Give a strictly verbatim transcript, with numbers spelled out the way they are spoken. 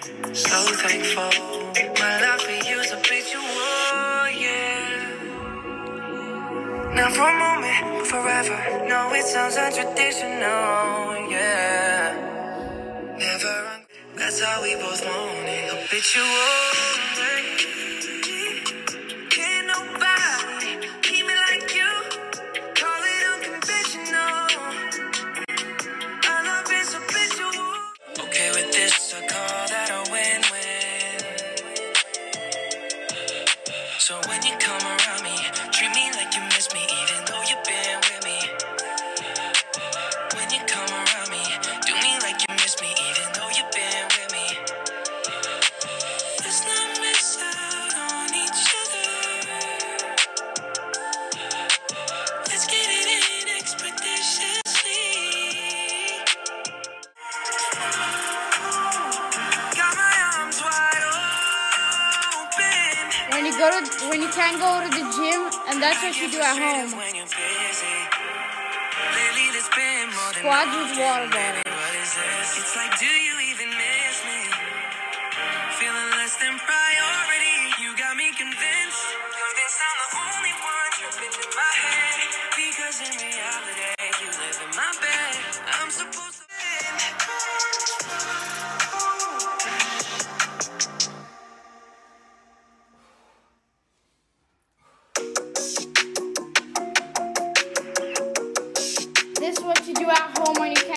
So thankful. My love for you's habitual, yeah. Not for a moment, but forever. No, it sounds untraditional, yeah. Never, that's how we both want it. Habitual, can't nobody keep me like you. Call it unconventional. Our love is habitual. Okay with this, I call that a win-win. So when you come around me, treat me like you miss me, even though you've been with me. When you come around me, do me like you miss me, even though you've been with me. Let's not miss out on each other. Let's get it in expeditiously. Got my arms wide open. When you go to, when you can't go to the gym, and that's what you do at home. Squats with water bottles. It's like, do you even miss me? Feeling less than priority. You got me convinced. Convinced I'm the only one tripping in my head. Because in reality, you live in my bed. I'm supposed to end. This is what you do at home when you can't